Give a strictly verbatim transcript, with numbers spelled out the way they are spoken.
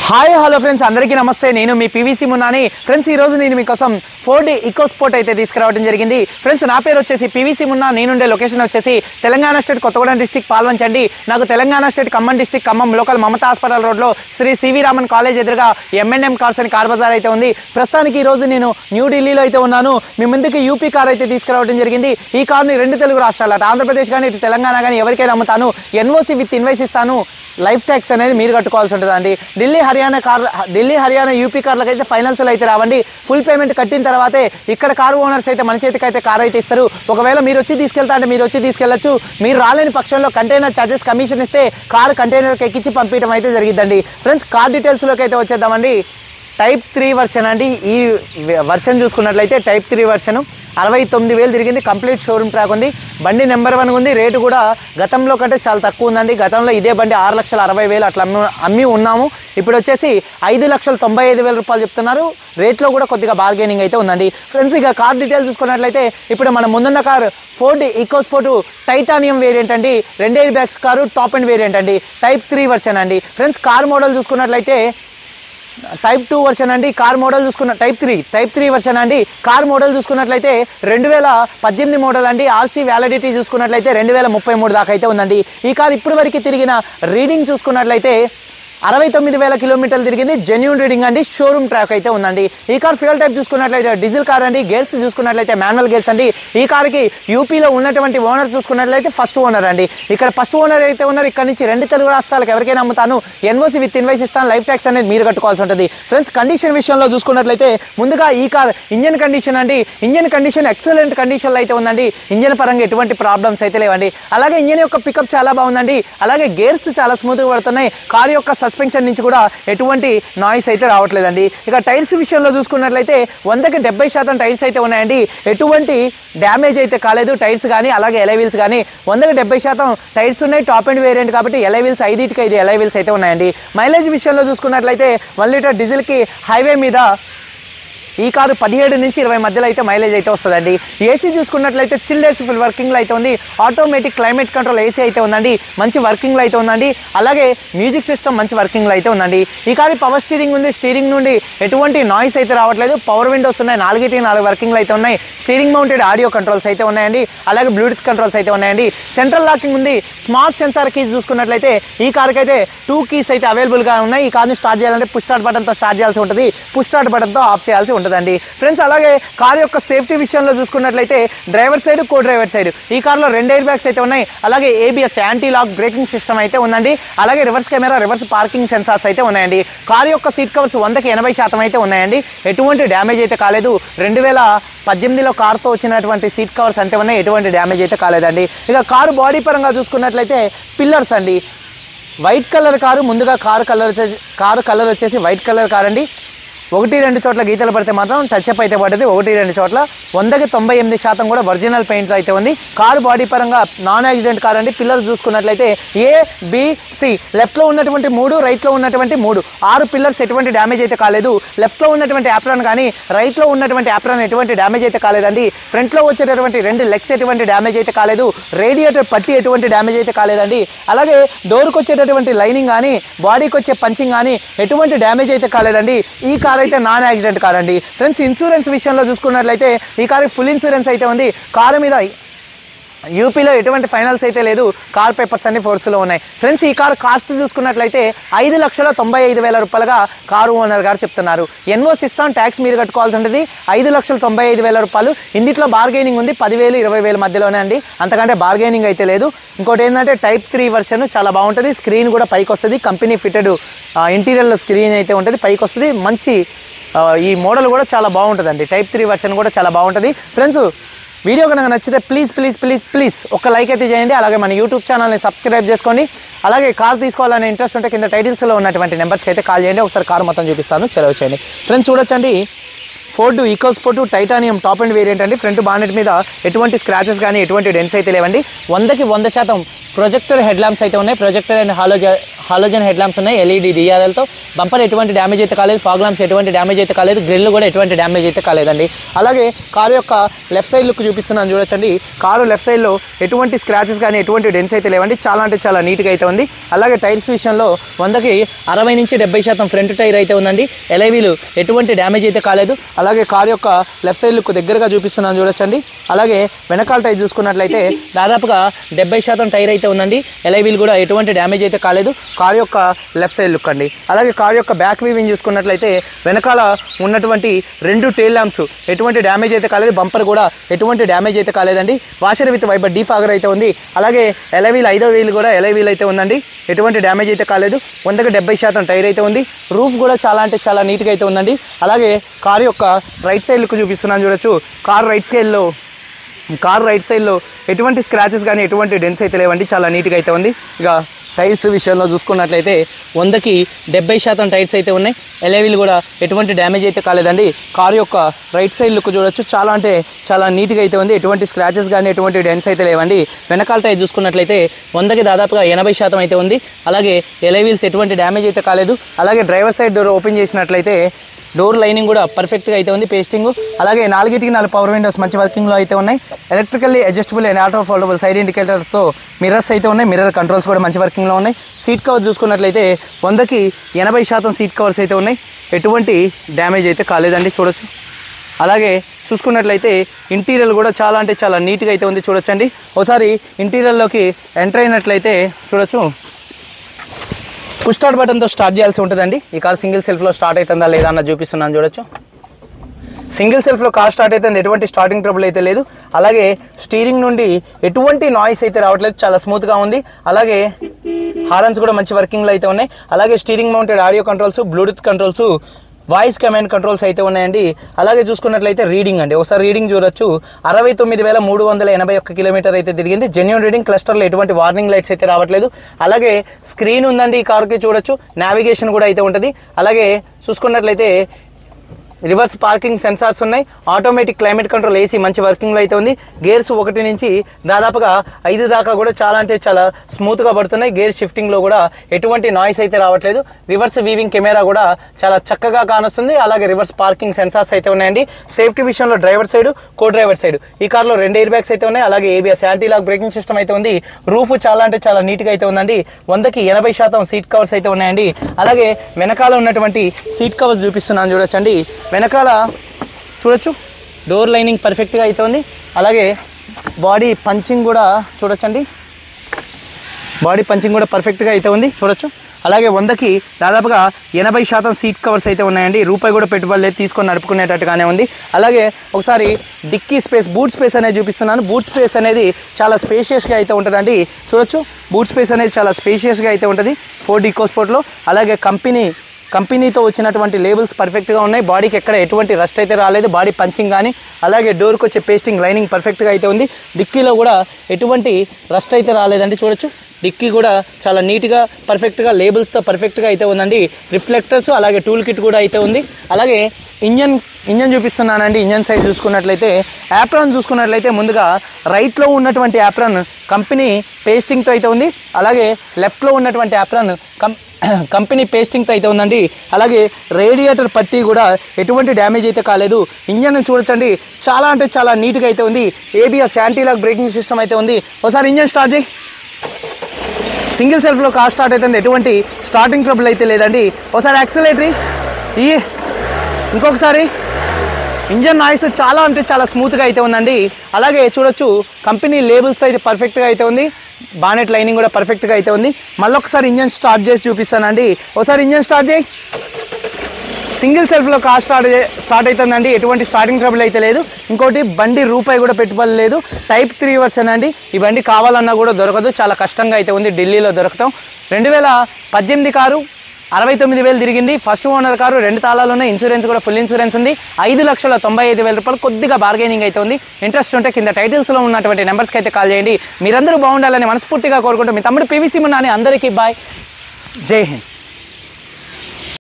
Hi hello friends, అందరికీ నమస్తే. నేను మీ పీవీసీ మున్నాని. ఫ్రెండ్స్, ఈ రోజు నేను మీకోసం ఫోర్డ్ ఈకోస్పోర్ట్ అయితే తీసుకురావడం జరిగింది. ఫ్రెండ్స్, నా పేరు వచ్చేసి పీవీసీ మున్నా. నేనుండే లొకేషన్ వచ్చేసి తెలంగాణ స్టేట్ కొత్తగూడెం డిస్టిక్ పాల్వంచండి. నాకు Telangana state Khammam district Khammam local Mamata hospital రోడ్లో శ్రీ సివి రామన్ కాలేజ్ ఎదురుగా ఎంఎన్ఎం కార్స్ అని కార్ బజార్ అయితే ఉంది. ప్రస్తుతానికి ఈ రోజు నేను న్యూఢిల్లీలో అయితే ఉన్నాను. మీ ముందుకి యూపీ కార్ అయితే తీసుకురావడం జరిగింది. ఈ కార్ని రెండు తెలుగు రాష్ట్రాలు, అటు ఆంధ్రప్రదేశ్ కానీ ఇటు తెలంగాణ కానీ ఎవరికైనా అమ్ముతాను. ఎన్ఓసి విత్ ఇన్వైస్ ఇస్తాను. లైఫ్ ట్యాక్స్ అనేది మీరు కట్టుకోవాల్సి ఉంటుందండి. ఢిల్లీ హర్యానా కార్ ఢిల్లీ హర్యానా యూపీ కార్లకు అయితే ఫైనాన్షియల్ అయితే రావండి. ఫుల్ పేమెంట్ కట్టిన తర్వాతే ఇక్కడ కారు ఓనర్స్ అయితే మన చేతికి అయితే కార్ అయితే ఇస్తారు. ఒకవేళ మీరు వచ్చి తీసుకెళ్తా అంటే మీరు వచ్చి తీసుకెళ్లొచ్చు. మీరు రాలేని పక్షంలో కంటైనర్ ఛార్జెస్ కమిషన్ ఇస్తే కారు కంటైనర్కి ఎక్కించి పంపించడం అయితే జరిగిద్దండి. ఫ్రెండ్స్, కార్ డీటెయిల్స్లోకి అయితే వచ్చేద్దామండి. టైప్ త్రీ వర్షన్ అండి. ఈ వర్షన్ చూసుకున్నట్లయితే టైప్ త్రీ వర్షన్ అరవై తొమ్మిది వేలు తిరిగింది. కంప్లీట్ షోరూమ్ ట్రాక్ ఉంది. బండి నెంబర్ వన్ ఉంది. రేటు కూడా గతంలో కంటే చాలా తక్కువ ఉందండి. గతంలో ఇదే బండి ఆరు లక్షల అరవై వేలు అట్లా అమ్మి అమ్మి ఉన్నాము. ఇప్పుడు వచ్చేసి ఐదు లక్షల తొంభై ఐదు వేల రూపాయలు చెప్తున్నారు. రేట్లో కూడా కొద్దిగా బార్గెనింగ్ అయితే ఉందండి. ఫ్రెండ్స్, ఇక కార్ డీటెయిల్స్ చూసుకున్నట్లయితే ఇప్పుడు మన ముందున్న car Ford EcoSport titanium variant అండి. రెండు air bags car, top and variant అండి. టైప్ త్రీ వర్షన్ అండి. ఫ్రెండ్స్, కార్ మోడల్ చూసుకున్నట్లయితే టైప్ టూ వర్షన్ అండి. కార్ మోడల్ చూసుకున్న type three type three version అండి. కార్ మోడల్ చూసుకున్నట్లయితే రెండు వేల పద్దెనిమిది మోడల్ అండి. ఆర్సీ వ్యాలిడిటీ చూసుకున్నట్లయితే రెండు వేల ముప్పై మూడు దాకా అయితే ఉందండి. ఈ కార్ ఇప్పటి వరకు తిరిగిన రీడింగ్ చూసుకున్నట్లయితే అరవై తొమ్మిది వేల కిలోమీటర్లు తిరిగింది. జెన్యూన్ రీడింగ్ అండి. షోరూమ్ ట్రాక్ అయితే ఉందండి. ఈ కార్ ఫ్యూయల్ టైప్ చూసుకున్నట్లయితే డీజిల్ కార్ అండి. గేర్స్ చూసుకున్నట్లయితే మాన్యువల్ గేర్స్ అండి. ఈ కార్కి యూపీలో ఉన్నటువంటి ఓనర్ చూసుకున్నట్లయితే ఫస్ట్ ఓనర్ అండి. ఇక్కడ ఫస్ట్ ఓనర్ అయితే ఉన్నారు. ఇక్కడ నుంచి రెండు తెలుగు రాష్ట్రాలకు ఎవరికైనా అమ్ముతాను. ఎన్ఓసి విత్ ఇన్వైస్ ఇస్తాను. లైఫ్ ట్యాక్స్ అనేది మీరు కట్టుకోవాల్సి ఉంటుంది. ఫ్రెండ్స్, కండిషన్ విషయంలో చూసుకున్నట్లయితే ముందుగా ఈ కార్ ఇంజన్ కండిషన్ అండి. ఇంజన్ కండిషన్ ఎక్సలెంట్ కండిషన్లో అయితే ఉందండి. ఇంజన్ పరంగా ఎటువంటి ప్రాబ్లమ్స్ అయితే లేవండి. అలాగే ఇంజన్ యొక్క పికప్ చాలా బాగుందండి. అలాగే గేర్స్ చాలా స్మూత్గా పడుతున్నాయి. కార్ యొక్క సస్పెన్షన్ నుంచి కూడా ఎటువంటి నాయిస్ అయితే రావట్లేదండి. ఇక టైర్స్ విషయంలో చూసుకున్నట్లయితే వందకి డెబ్బై శాతం టైర్స్ అయితే ఉన్నాయండి. ఎటువంటి డ్యామేజ్ అయితే కాలేదు. టైర్స్ కానీ అలాగే ఎలై వీల్స్ కానీ వందకి డెబ్బై శాతం టైర్స్ ఉన్నాయి. టాప్ అండ్ వేరియంట్ కాబట్టి ఎలై వీల్స్ ఐదుటికి ఐదు ఎలై వీల్స్ అయితే ఉన్నాయండి. మైలేజ్ విషయంలో చూసుకున్నట్లయితే వన్ లీటర్ డీజిల్కి హైవే మీద ఈ కారు పదిహేడు నుంచి ఇరవై మధ్యలో అయితే మైలేజ్ అయితే వస్తుందండి. ఏసీ చూసుకున్నట్లయితే చిల్ ఏసీ ఫుల్ వర్కింగ్లో అయితే ఉంది. ఆటోమేటిక్ క్లైమేట్ కంట్రోల్ ఏసీ అయితే ఉందండి. మంచి వర్కింగ్లో అయితే ఉందండి. అలాగే మ్యూజిక్ సిస్టమ్ మంచి వర్కింగ్లో అయితే ఉందండి. ఈ కారు పవర్ స్టీరింగ్ ఉంది. స్టీరింగ్ నుండి ఎటువంటి నాయిస్ అయితే రావట్లేదు. పవర్ విండోస్ ఉన్నాయి. నాలుగిటి నాలుగు వర్కింగ్లో అయితే ఉన్నాయి. స్టీరింగ్ మౌంటెడ్ ఆడియో కంట్రోల్స్ అయితే ఉన్నాయండి. అలాగే బ్లూటూత్ కంట్రోల్స్ అయితే ఉన్నాయండి. సెంట్రల్ లాకింగ్ ఉంది. స్మార్ట్ సెన్సార్ కీస్ చూసుకున్నట్లయితే ఈ కార్కి అయితే టూ కీస్ అయితే అవైలబుల్గా ఉన్నాయి. ఈ కార్ని స్టార్ట్ చేయాలంటే పుష్ స్టార్ట్ బటన్తో స్టార్ట్ చేయాల్సి ఉంటుంది. పుష్ స్టార్ట్ బటన్తో ఆఫ్ చేయాల్సి ఉంటుంది. ఫ్రెండ్స్, అలాగే కార్ యొక్క సేఫ్టీ విషయంలో చూసుకున్నట్లయితే driver side, co driver side ఈ కార్లో రెండు ఎయిర్ బ్యాగ్స్ అయితే ఉన్నాయి. అలాగే ABS anti lock braking system అయితే ఉందండి. అలాగే reverse camera, reverse parking sensors అయితే ఉన్నాయండి. కార్ యొక్క సీట్ కవర్స్ వందకి ఎనభై శాతం అయితే ఉన్నాయండి. ఎటువంటి డ్యామేజ్ అయితే కాలేదు. రెండు వేల పద్దెనిమిదిలో కార్తో వచ్చినటువంటి సీట్ కవర్స్ అంతే ఉన్నాయి. ఎటువంటి డ్యామేజ్ అయితే కాలేదండి. ఇక కారు బాడీ పరంగా చూసుకున్నట్లయితే పిల్లర్స్ అండి. White colour car. ముందుగా కారు కలర్ వచ్చేసి కారు కలర్ వచ్చేసి వైట్ కలర్ కార్ అండి. ఒకటి రెండు చోట్ల గీతలు పడితే మాత్రం టచ్అప్ అయితే పడుతుంది. ఒకటి రెండు చోట్ల వందకి తొంభై ఎనిమిది శాతం కూడా ఒరిజినల్ పెయింట్లో అయితే ఉంది. కారు బాడీ పరంగా నాన్ యాక్సిడెంట్ కార్ అండి. పిల్లర్స్ చూసుకున్నట్లయితే ఏ బి సి లెఫ్ట్లో ఉన్నటువంటి మూడు, రైట్లో ఉన్నటువంటి మూడు, ఆరు పిల్లర్స్ ఎటువంటి డ్యామేజ్ అయితే కాలేదు. లెఫ్ట్లో ఉన్నటువంటి యాప్రాన్ కానీ రైట్లో ఉన్నటువంటి యాప్రాన్ ఎటువంటి డ్యామేజ్ అయితే కాలేదండి. ఫ్రంట్లో వచ్చేటటువంటి రెండు లెగ్స్ ఎటువంటి డ్యామేజ్ అయితే కాలేదు. రేడియేటర్ పట్టి ఎటువంటి డ్యామేజ్ అయితే కాలేదండి. అలాగే డోర్కి వచ్చేటటువంటి లైనింగ్ కానీ బాడీకి వచ్చే పంచింగ్ కానీ ఎటువంటి డ్యామేజ్ అయితే కాలేదండి. ఈ కార్ అయితే నాన్ యాక్సిడెంట్ కార్ అండి. ఫ్రెండ్స్, ఇన్సూరెన్స్ విషయంలో చూసుకున్నట్లయితే ఈ కార్ ఫుల్ ఇన్సూరెన్స్ అయితే ఉంది. కారు మీద యూపీలో ఎటువంటి ఫైనల్స్ అయితే లేదు. కార్ పేపర్స్ అన్ని ఫోర్స్లో ఉన్నాయి. ఫ్రెండ్స్, ఈ కార్ కాస్ట్ చూసుకున్నట్లయితే ఐదు లక్షల తొంభై ఐదు వేల రూపాయలుగా కారు ఓనర్ గారు చెప్తున్నారు. ఎన్ఓసి ఇస్తాం. ట్యాక్స్ మీరు కట్టుకోవాల్సి ఉంటుంది. ఐదు లక్షల తొంభై ఐదు వేల రూపాయలు. ఇందులో బార్గెనింగ్ ఉంది. పదివేలు ఇరవై వేల మధ్యలోనే అండి. అంతకంటే బార్గెనింగ్ అయితే లేదు. ఇంకోటి ఏంటంటే టైప్ త్రీ వర్షన్ చాలా బాగుంటుంది. స్క్రీన్ కూడా పైకి వస్తుంది. కంపెనీ ఫిటెడ్ ఇంటీరియర్లో స్క్రీన్ అయితే ఉంటుంది. పైకి వస్తుంది. మంచి ఈ మోడల్ కూడా చాలా బాగుంటుందండి. టైప్ త్రీ వర్షన్ కూడా చాలా బాగుంటుంది. ఫ్రెండ్స్, వీడియో కనుక నచ్చితే ప్లీజ్ ప్లీజ్ ప్లీజ్ ప్లీజ్ ఒక లైక్ అయితే చేయండి. అలాగే మన యూట్యూబ్ ఛానల్ని సబ్స్క్రైబ్ చేసుకోండి. అలాగే కార్ తీసుకోవాలనే ఇంట్రెస్ట్ ఉంటే కింద టైటిల్స్లో ఉన్నటువంటి నెంబర్స్కి అయితే కాల్ చేయండి. ఒకసారి కార్ మొత్తం చూపిస్తాను. చలో వచ్చేయండి. ఫ్రెండ్స్, చూడొచ్చండి Ford EcoSport titanium top and variant అండి. ఫ్రంట్ బానెట్ మీద ఎటువంటి స్క్రాచెస్ కానీ ఎటువంటి డెన్స్ అయితే లేవండి. వందకి వంద శాతం ప్రొజెక్టర్ హెడ్ ల్యాంప్స్ అయితే ఉన్నాయి. Projector and halogen halogen head lamps ఉన్నాయి ఎల్ఈడి డిఆర్ఎల్తో. బంపర్ ఎటువంటి డ్యామేజ్ అయితే కాలేదు. ఫాగ్ ల్యాంప్స్ ఎటువంటి డ్యామేజ్ అయితే కాలేదు. గ్రిల్ కూడా ఎటువంటి డ్యామేజ్ అయితే కాలేదండి. అలాగే కారు యొక్క లెఫ్ట్ సైడ్ లుక్ చూపిస్తున్నాను చూడొచ్చండి. కారు లెఫ్ట్ సైడ్లో ఎటువంటి స్క్రాచెస్ కానీ ఎటువంటి డెన్స్ అయితే లేవండి. చాలా అంటే చాలా నీట్గా అయితే ఉంది. అలాగే టైర్స్ విషయంలో వందకి అరవై నుంచి డెబ్బై శాతం ఫ్రంట్ టైర్ అయితే ఉందండి. ఎలైవీలు ఎటువంటి డ్యామేజ్ అయితే కాలేదు. అలాగే కారు యొక్క లెఫ్ట్ సైడ్ లుక్ దగ్గరగా చూపిస్తున్నాను చూడొచ్చండి. అలాగే వెనకాల టైర్ చూసుకున్నట్లయితే దాదాపుగా డెబ్బై శాతం టైర్ అయితే ఉందండి. ఎలైవీలు కూడా ఎటువంటి డ్యామేజ్ అయితే కాలేదు. కారు యొక్క లెఫ్ట్ సైడ్ లుక్ అండి. అలాగే కారు యొక్క బ్యాక్ వీవింగ్ చూసుకున్నట్లయితే వెనకాల ఉన్నటువంటి రెండు టైల్ ల్యాంప్స్ ఎటువంటి డ్యామేజ్ అయితే కాలేదు. బంపర్ కూడా ఎటువంటి డ్యామేజ్ అయితే కాలేదండి. వాషర్ విత్ వైపర్ డీఫాగర్ అయితే ఉంది. అలాగే ఎలైవీల్ ఐదో వీల్ కూడా ఎలైవీల్ అయితే ఉందండి. ఎటువంటి డ్యామేజ్ అయితే కాలేదు. వందకి డెబ్బై శాతం టైర్ అయితే ఉంది. రూఫ్ కూడా చాలా అంటే చాలా నీట్గా అయితే ఉందండి. అలాగే కారు యొక్క రైట్ సైడ్ లుక్ చూపిస్తున్నాను చూడొచ్చు. కారు రైట్ సైడ్లో కారు రైట్ సైడ్లో ఎటువంటి స్క్రాచెస్ కానీ ఎటువంటి డెన్స్ అయితే లేవండి. చాలా నీట్గా అయితే ఉంది. ఇక టైర్స్ విషయంలో చూసుకున్నట్లయితే వందకి డెబ్బై శాతం టైర్స్ అయితే ఉన్నాయి. ఎలైవీలు కూడా ఎటువంటి డ్యామేజ్ అయితే కాలేదండి. కారు యొక్క రైట్ సైడ్ లుక్ చూడొచ్చు. చాలా అంటే చాలా నీట్గా అయితే ఉంది. ఎటువంటి స్క్రాచెస్ కానీ ఎటువంటి డెన్స్ అయితే లేవండి. వెనకాల టైర్ చూసుకున్నట్లయితే వందకి దాదాపుగా ఎనభై శాతం అయితే ఉంది. అలాగే ఎలైవీల్స్ ఎటువంటి డ్యామేజ్ అయితే కాలేదు. అలాగే డ్రైవర్ సైడ్ డోర్ ఓపెన్ చేసినట్లయితే డోర్ లైనింగ్ కూడా పర్ఫెక్ట్గా అయితే ఉంది. పేస్టింగ్ అలాగే నాలుగిటికి నాలుగు పవర్ విండోస్ మంచి వర్కింగ్లో అయితే ఉన్నాయి. Electrically adjustable and auto foldable side ఇండికేటర్తో మిర్రర్స్ అయితే ఉన్నాయి. మిర్రర్ కంట్రోల్స్ కూడా మంచి వర్కింగ్లో ఉన్నాయి. సీట్ కవర్ చూసుకున్నట్లయితే వందకి ఎనభై శాతం సీట్ కవర్స్ అయితే ఉన్నాయి. ఎటువంటి డ్యామేజ్ అయితే కాలేదండి చూడొచ్చు. అలాగే చూసుకున్నట్లయితే ఇంటీరియర్ కూడా చాలా అంటే చాలా నీట్గా అయితే ఉంది చూడొచ్చండి. ఒకసారి ఇంటీరియర్లోకి ఎంటర్ అయినట్లయితే చూడొచ్చు. పుష్ స్టార్ట్ బటన్తో స్టార్ట్ చేయాల్సి ఉంటుందండి. ఈ కార్ సింగిల్ సెల్ఫ్లో స్టార్ట్ అవుతుందా లేదా అన్న చూపిస్తున్నాను చూడొచ్చు. సింగిల్ సెల్ఫ్లో కార్ స్టార్ట్ అవుతుంది. ఎటువంటి స్టార్టింగ్ ట్రబుల్ అయితే లేదు. అలాగే స్టీరింగ్ నుండి ఎటువంటి నాయిస్ అయితే రావట్లేదు. చాలా స్మూత్గా ఉంది. అలాగే హారన్స్ కూడా మంచి వర్కింగ్లో అయితే ఉన్నాయి. అలాగే steering mounted audio controls, Bluetooth controls, voice command controls అయితే ఉన్నాయండి. అలాగే చూసుకున్నట్లయితే రీడింగ్ అండి. ఒకసారి రీడింగ్ చూడొచ్చు. అరవై తొమ్మిది వేల మూడు వందల ఎనభై ఒక్క కిలోమీటర్ అయితే తిరిగింది. Genuine reading. క్లస్టర్లో ఎటువంటి వార్నింగ్ లైట్స్ అయితే రావట్లేదు. అలాగే స్క్రీన్ ఉందండి ఈ కార్కి చూడొచ్చు. నావిగేషన్ కూడా అయితే ఉంటుంది. అలాగే చూసుకున్నట్లయితే రివర్స్ పార్కింగ్ సెన్సార్స్ ఉన్నాయి. ఆటోమేటిక్ క్లైమేట్ కంట్రోల్ ఏసీ మంచి వర్కింగ్లో అయితే ఉంది. గేర్స్ ఒకటి నుంచి దాదాపుగా ఐదు దాకా కూడా చాలా అంటే చాలా స్మూత్గా పడుతున్నాయి. గేర్ షిఫ్టింగ్లో కూడా ఎటువంటి నాయిస్ అయితే రావట్లేదు. రివర్స్ వీవింగ్ కెమెరా కూడా చాలా చక్కగా కానొస్తుంది. అలాగే రివర్స్ పార్కింగ్ సెన్సార్స్ అయితే ఉన్నాయండి. సేఫ్టీ విషయంలో driver side, co driver side ఈ కార్లో రెండు ఎయిర్ బ్యాగ్స్ అయితే ఉన్నాయి. అలాగే ABS anti lock braking system అయితే ఉంది. రూఫ్ చాలా అంటే చాలా నీట్గా అయితే ఉందండి. వందకి ఎనభై శాతం సీట్ కవర్స్ అయితే ఉన్నాయండి. అలాగే వెనకాల ఉన్నటువంటి సీట్ కవర్స్ చూపిస్తున్నాను చూడొచ్చండి. వెనకాల చూడొచ్చు డోర్ లైనింగ్ పర్ఫెక్ట్గా అయితే ఉంది. అలాగే బాడీ పంచింగ్ కూడా చూడొచ్చండి. బాడీ పంచింగ్ కూడా పర్ఫెక్ట్గా అయితే ఉంది చూడొచ్చు. అలాగే వందకి దాదాపుగా ఎనభై శాతం సీట్ కవర్స్ అయితే ఉన్నాయండి. రూపాయి కూడా పెట్టుబడి లేదు. తీసుకొని నడుపుకునేటట్టుగానే ఉంది. అలాగే ఒకసారి డిక్కీ స్పేస్, బూట్ స్పేస్ అనేది చూపిస్తున్నాను. బూట్ స్పేస్ అనేది చాలా స్పేషియస్గా అయితే ఉంటుందండి చూడొచ్చు. బూట్ స్పేస్ అనేది చాలా స్పేషియస్గా అయితే ఉంటుంది ఫోర్డ్ ఈకోస్పోర్ట్లో. అలాగే కంపెనీ కంపెనీతో వచ్చినటువంటి లేబుల్స్ పర్ఫెక్ట్గా ఉన్నాయి. బాడీకి ఎక్కడ ఎటువంటి రస్ట్ అయితే రాలేదు. బాడీ పంచింగ్ కానీ అలాగే డోర్కి వచ్చే పేస్టింగ్ లైనింగ్ పర్ఫెక్ట్గా అయితే ఉంది. డిక్కీలో కూడా ఎటువంటి రస్ట్ అయితే రాలేదండి చూడొచ్చు. డిక్కీ కూడా చాలా నీట్గా పర్ఫెక్ట్గా లేబుల్స్తో పర్ఫెక్ట్గా అయితే ఉందండి. రిఫ్లెక్టర్స్ అలాగే టూల్ కిట్ కూడా అయితే ఉంది. అలాగే ఇంజన్ ఇంజన్ చూపిస్తున్నానండి. ఇంజన్ సైడ్ చూసుకున్నట్లయితే యాప్రాన్ చూసుకున్నట్లయితే ముందుగా రైట్లో ఉన్నటువంటి యాప్రాన్ కంపెనీ పేస్టింగ్తో అయితే ఉంది. అలాగే లెఫ్ట్లో ఉన్నటువంటి యాప్రాన్ కం కంపెనీ పేస్టింగ్తో అయితే ఉందండి. అలాగే రేడియేటర్ పట్టీ కూడా ఎటువంటి డ్యామేజ్ అయితే కాలేదు. ఇంజన్ చూడొచ్చండి చాలా అంటే చాలా నీట్గా అయితే ఉంది. ABS anti lock braking system అయితే ఉంది. ఒకసారి ఇంజన్ స్టార్ట్ చేయి. సింగిల్ సెల్ఫ్లో కార్ స్టార్ట్ అవుతుంది. ఎటువంటి స్టార్టింగ్ ట్రబుల్ అయితే లేదండి. ఒకసారి యాక్సిలరేటరీ ఈ ఇంకొకసారి ఇంజన్ నాయిస్ చాలా అంటే చాలా స్మూత్గా అయితే ఉందండి. అలాగే చూడొచ్చు కంపెనీ లేబుల్స్ అయితే పర్ఫెక్ట్గా అయితే ఉంది. బానెట్ లైనింగ్ కూడా పర్ఫెక్ట్గా అయితే ఉంది. మళ్ళీ ఒకసారి ఇంజన్ స్టార్ట్ చేసి చూపిస్తానండి. ఒకసారి ఇంజన్ స్టార్ట్ చేయి. సింగిల్ సెల్ఫ్లో కార్ స్టార్ట్ స్టార్ట్ అవుతుందండి. ఎటువంటి స్టార్టింగ్ ట్రబుల్ అయితే లేదు. ఇంకోటి బండి రూపాయి కూడా పెట్టుబడి లేదు. టైప్ త్రీ వర్షన్ అండి. ఈ బండి కావాలన్నా కూడా దొరకదు. చాలా కష్టంగా అయితే ఉంది ఢిల్లీలో దొరకటం. రెండు వేల పద్దెనిమిది కారు అరవై తొమ్మిది వేలు తిరిగింది. ఫస్ట్ ఓనర్ కారు, రెండు తాళాలు ఉన్నాయి. ఇన్సూరెన్స్ కూడా ఫుల్ ఇన్సూరెన్స్ ఉంది. ఐదు లక్షల తొంభై ఐదు వేల రూపాయలు కొద్దిగా బార్గెనింగ్ అయితే ఉంది. ఇంట్రెస్ట్ ఉంటే కింద టైటిల్స్లో ఉన్నటువంటి నెంబర్స్కి అయితే కాల్ చేయండి. మీరందరూ బాగుండాలని మనస్ఫూర్తిగా కోరుకుంటూ మీ తమ్ముడు పీవీసీ మున్నా అని అందరికీ బాయ్. జై హింద్.